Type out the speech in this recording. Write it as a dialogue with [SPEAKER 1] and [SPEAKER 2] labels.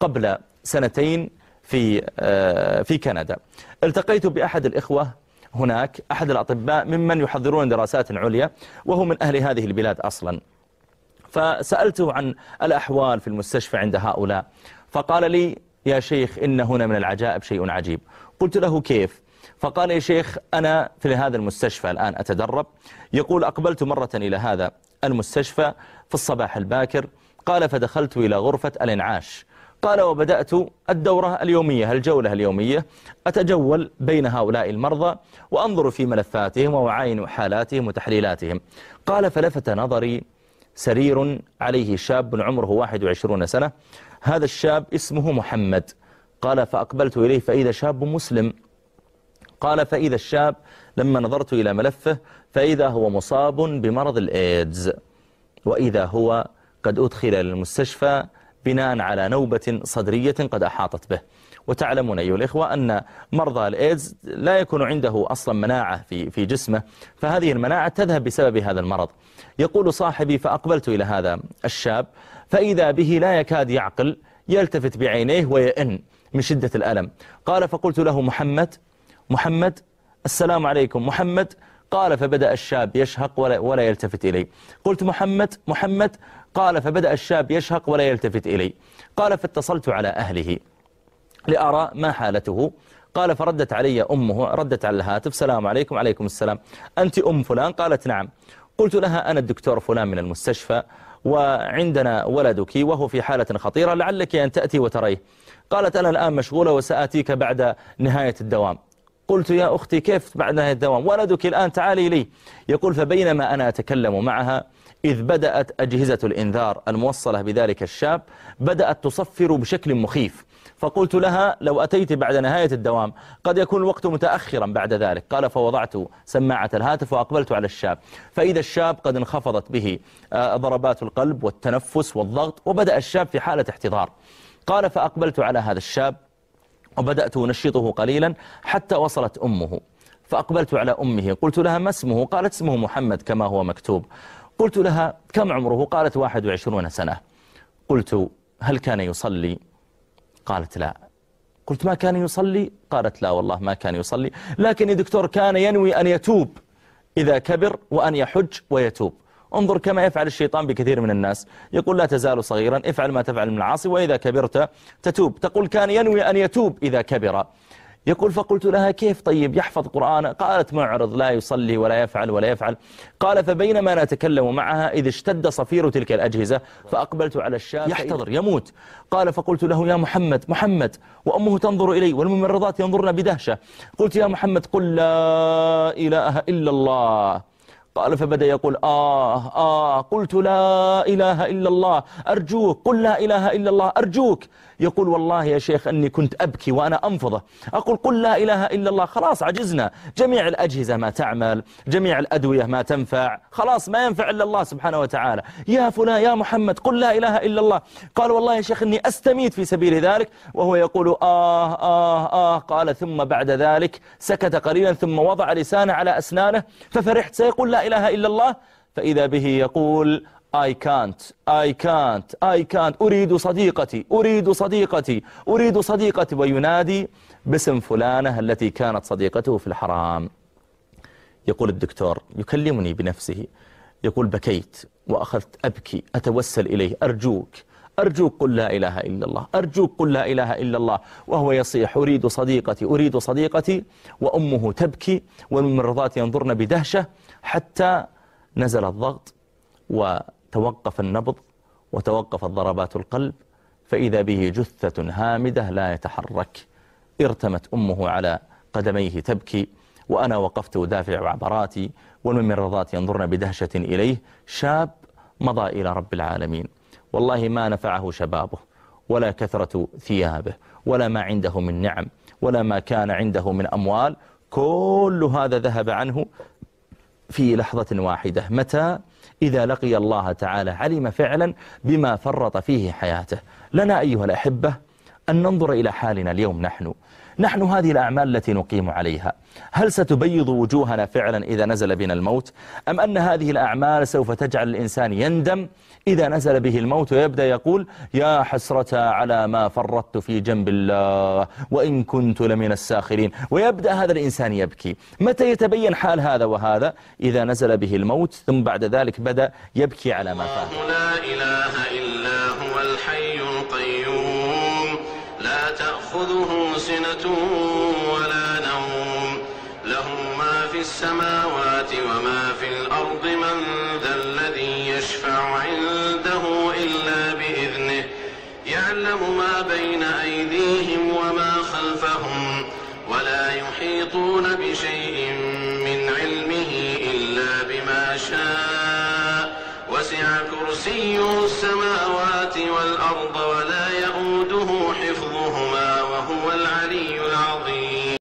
[SPEAKER 1] قبل سنتين في كندا. التقيت بأحد الإخوة هناك، أحد الأطباء ممن يحضرون دراسات عليا، وهو من أهل هذه البلاد أصلا. فسألته عن الأحوال في المستشفى عند هؤلاء، فقال لي: يا شيخ، إن هنا من العجائب شيء عجيب. قلت له: كيف؟ فقال: يا شيخ، أنا في هذا المستشفى الآن أتدرب. يقول: أقبلت مرة إلى هذا المستشفى في الصباح الباكر. قال: فدخلت إلى غرفة الإنعاش. قال: وبدأت الدورة اليومية، الجولة اليومية، أتجول بين هؤلاء المرضى وأنظر في ملفاتهم وأعاين حالاتهم وتحليلاتهم. قال: فلفت نظري سرير عليه شاب عمره 21 سنة. هذا الشاب اسمه محمد. قال: فأقبلت إليه فإذا شاب مسلم. قال: فإذا الشاب لما نظرت إلى ملفه فإذا هو مصاب بمرض الإيدز، وإذا هو قد أدخل للمستشفى بناء على نوبة صدرية قد أحاطت به. وتعلمون أيها الإخوة أن مرضى الإيدز لا يكون عنده أصلا مناعة في جسمه، فهذه المناعة تذهب بسبب هذا المرض. يقول صاحبي: فأقبلت إلى هذا الشاب فإذا به لا يكاد يعقل، يلتفت بعينيه ويئن من شدة الألم. قال: فقلت له: محمد، محمد، السلام عليكم محمد. قال: فبدأ الشاب يشهق ولا يلتفت إلي. قلت: محمد، محمد. قال: فبدأ الشاب يشهق ولا يلتفت إلي. قال: فاتصلت على أهله لأرى ما حالته. قال: فردت علي أمه، ردت على الهاتف: السلام عليكم. عليكم السلام. أنت أم فلان؟ قالت: نعم. قلت لها: أنا الدكتور فلان من المستشفى، وعندنا ولدك وهو في حالة خطيرة، لعلك أن تأتي وتريه. قالت: أنا الآن مشغولة وسآتيك بعد نهاية الدوام. قلت: يا أختي، كيف بعد نهاية الدوام؟ ولدك الآن، تعالي لي. يقول: فبينما أنا أتكلم معها إذ بدأت أجهزة الإنذار الموصلة بذلك الشاب بدأت تصفر بشكل مخيف. فقلت لها: لو أتيت بعد نهاية الدوام قد يكون الوقت متأخرا بعد ذلك. قال: فوضعت سماعة الهاتف وأقبلت على الشاب، فإذا الشاب قد انخفضت به ضربات القلب والتنفس والضغط، وبدأ الشاب في حالة احتضار. قال: فأقبلت على هذا الشاب وبدأت أنشطه قليلا حتى وصلت أمه، فأقبلت على أمه. قلت لها: ما اسمه؟ قالت: اسمه محمد كما هو مكتوب. قلت لها: كم عمره؟ قالت: 21 سنة. قلت: هل كان يصلي؟ قالت: لا. قلت: ما كان يصلي؟ قالت: لا والله ما كان يصلي، لكن يا دكتور كان ينوي أن يتوب إذا كبر وأن يحج ويتوب. انظر كما يفعل الشيطان بكثير من الناس، يقول: لا تزال صغيرا، افعل ما تفعل من العاصي وإذا كبرت تتوب. تقول: كان ينوي أن يتوب إذا كبر. يقول: فقلت لها: كيف طيب يحفظ قرآن؟ قالت: معرض، لا يصلي ولا يفعل ولا يفعل. قال: فبينما نتكلم معها إذ اشتد صفير تلك الأجهزة، فأقبلت على الشاب يحتضر يموت. قال: فقلت له: يا محمد، محمد، وأمه تنظر إلي والممرضات ينظرن بدهشة. قلت: يا محمد، قل لا إله إلا الله. قال: فبدأ يقول: قلت: لا إله إلا الله، أرجوك قل لا إله إلا الله، أرجوك. يقول: والله يا شيخ أني كنت أبكي وأنا أنفضه، أقول: قل لا إله إلا الله. خلاص عجزنا، جميع الأجهزة ما تعمل، جميع الأدوية ما تنفع، خلاص ما ينفع إلا الله سبحانه وتعالى. يا فلان، يا محمد، قل لا إله إلا الله. قال: والله يا شيخ أني أستميت في سبيل ذلك، وهو يقول: قال: ثم بعد ذلك سكت قليلا ثم وضع لسانه على أسنانه، ففرحت سيقول لا إله إلا الله، فإذا به يقول: I can't أريد صديقتي، أريد صديقتي، أريد صديقتي، وينادي باسم فلانة التي كانت صديقته في الحرام. يقول الدكتور يكلمني بنفسه، يقول: بكيت وأخذت أبكي أتوسل إليه: أرجوك، أرجوك قل لا إله إلا الله، أرجوك قل لا إله إلا الله. وهو يصيح: أريد صديقتي، أريد صديقتي، وأمه تبكي والممرضات ينظرن بدهشة، حتى نزل الضغط وتوقف النبض وتوقفت ضربات القلب، فإذا به جثة هامدة لا يتحرك. ارتمت أمه على قدميه تبكي، وأنا وقفت أدافع عبراتي والممرضات ينظرن بدهشة إليه. شاب مضى إلى رب العالمين، والله ما نفعه شبابه ولا كثرة ثيابه ولا ما عنده من نعم ولا ما كان عنده من أموال، كل هذا ذهب عنه في لحظة واحدة. متى؟ إذا لقي الله تعالى علم فعلا بما فرط فيه حياته. لنا أيها الأحبة أن ننظر إلى حالنا اليوم. نحن هذه الأعمال التي نقيم عليها، هل ستبيض وجوهنا فعلا إذا نزل بنا الموت؟ أم أن هذه الأعمال سوف تجعل الإنسان يندم إذا نزل به الموت ويبدأ يقول يا حسرة على ما فرطت في جنب الله وإن كنت لمن الساخرين، ويبدأ هذا الإنسان يبكي. متى يتبين حال هذا وهذا؟ إذا نزل به الموت، ثم بعد ذلك بدأ يبكي على ما فات.
[SPEAKER 2] لا إله إلا هو الحي القيوم لا تأخذه سنة ولا نوم له ما في السماوات وما في الأرض من ذا الذي يشفع عنده إلا بإذنه يعلم ما بين أيديهم وما خلفهم ولا يحيطون بشيء من علمه إلا بما شاء وسع كرسيه السماوات